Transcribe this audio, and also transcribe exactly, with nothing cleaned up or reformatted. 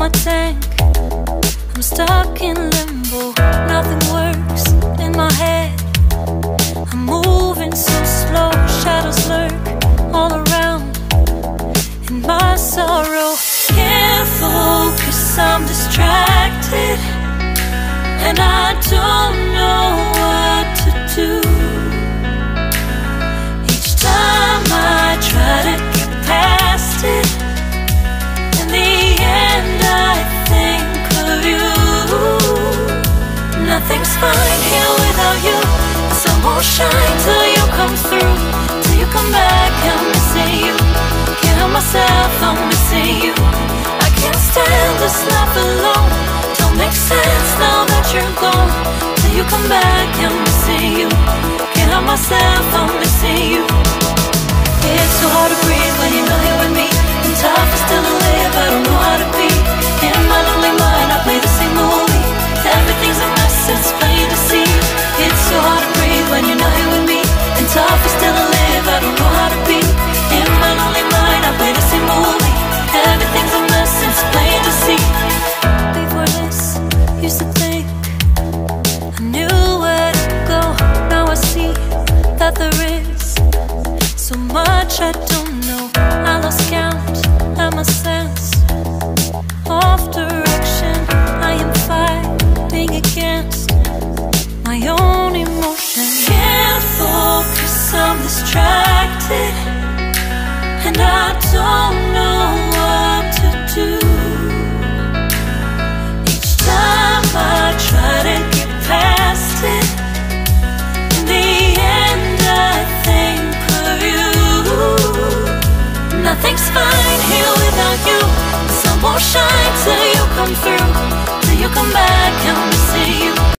my tank. I'm stuck in limbo, nothing works in my head. I'm moving so slow, shadows lurk all around. In my sorrow, can't focus, I'm distracted, and I don't know what to do. Each time I try to get past it, in the end I think of you. Nothing's fine here without you. The sun won't shine till you come through, till you come back. I'm missing you, can't help myself, I'm missing you. I can't stand this life alone, don't make sense now that you're gone. Till you come back, I'm missing you, can't help myself, I'm missing you. It's so hard to breathe when you're not here with me, and tough is still to live, I don't know how to be. In my lonely mind I play the same movie, everything's a mess, it's plain to see. It's so hard to breathe when you're not here with me, and tough is still to live, I don't know how to be. In my lonely mind I play the same movie, everything's a mess, it's plain to see. Before this, used to think I knew where to go. Now I see that there is so much I don't know. I lost count and my sense of direction. I am fighting against my own emotion. Can't focus, I'm distracted, and I don't know what to do. Each time I try to get past it, in the end I think of you. Nothing's fine here without you. The sun won't shine till you come through,